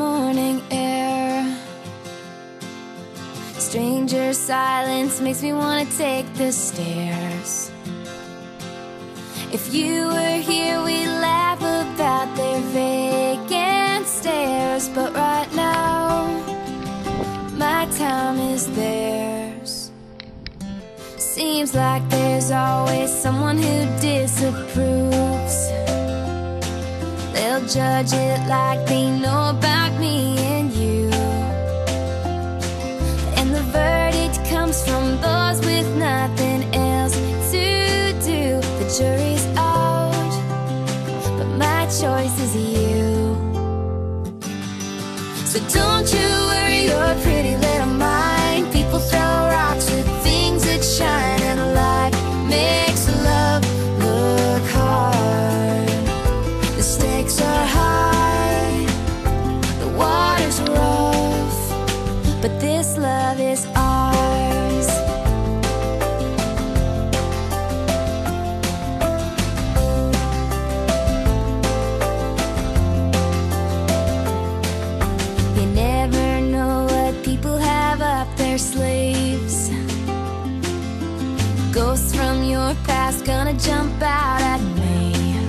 morning air. Stranger silence makes me wanna take the stairs. If you were here, we'd laugh about their vacant stares. But right now, my time is theirs. Seems like there's always someone who disapproves. They'll judge it like they know about me and you. And the verdict comes from those with nothing else to do. The jury's out, but my choice is you. So don't you worry your pretty little mind. People throw rocks with things that shine, and life makes love look hard. The stakes are high, the water's rough, but this love is ours. You never know what people have up their sleeves. Ghosts from your past gonna jump out at me,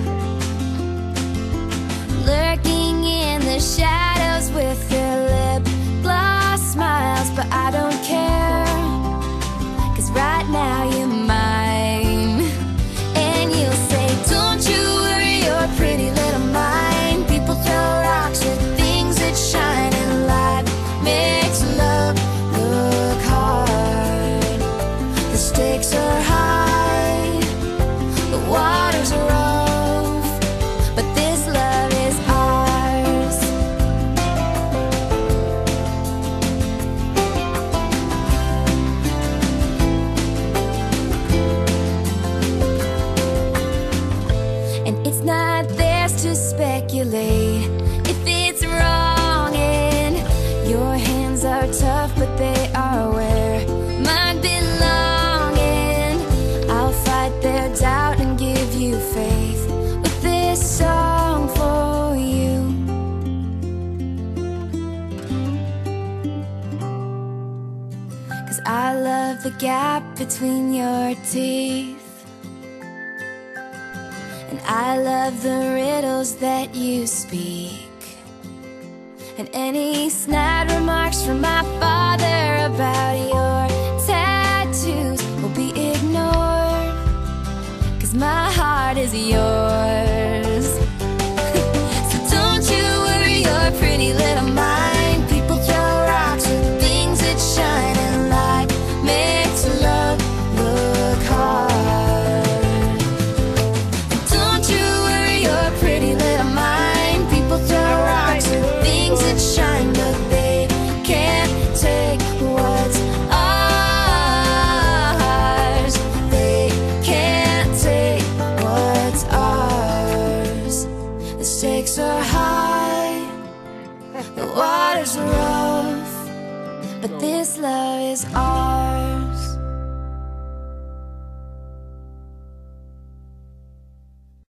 lurking in the shadows with their lip gloss smiles. But I don't care, 'cause right now you're mine. And you'll say, don't you worry your pretty little mind. People throw rocks with things that shine, and life makes love look hard. The stakes are high, the water's rough, but this love is ours. And it's not theirs to speculate if it's wrong, and your hands are tough, but they are where mine belong. And I'll fight their doubt and give you faith with this song for you. 'Cause I love the gap between your teeth, and I love the riddles that you speak. And any snide remarks from my father about your tattoos will be ignored, 'cause my heart is yours. So don't you worry your pretty little mind. People throw rocks with things that shine, and light makes love look hard. Don't you worry your pretty little mind. People throw rocks with things that shine, but they can't take what's ours. They can't take what's ours. The stakes are high, the water's rough, but this love is ours.